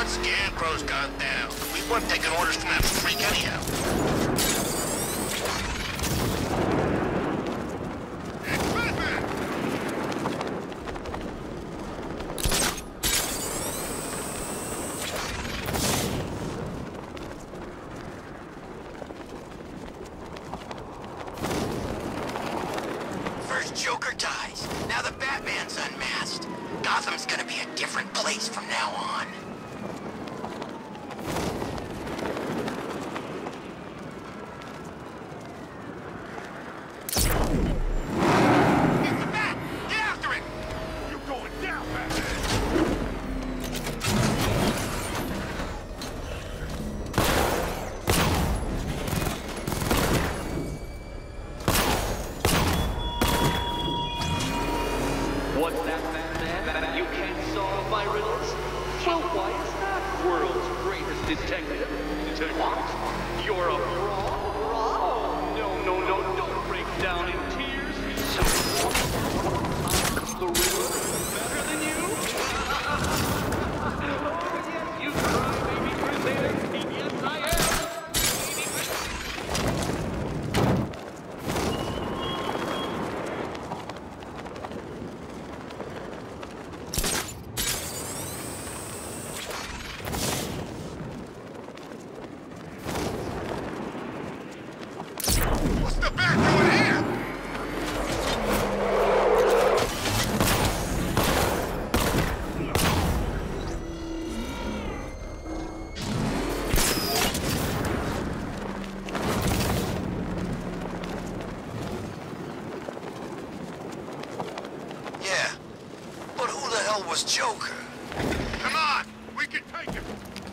Scarecrow's gone down. We weren't taking orders from that freak anyhow. It's Batman! First Joker dies. Now the Batman's unmasked. Gotham's gonna be a different place from now on. What's that, Batman? You can't solve my riddles? Well, why is that world's greatest detective? What? You're a fraud? Oh, no, don't break down in tears. So, the riddle better than you? Oh, yes, you cry, baby crusader. Yes, I am. What's the bat doing here? Yeah, but who the hell was Joker? Come on, we can take him.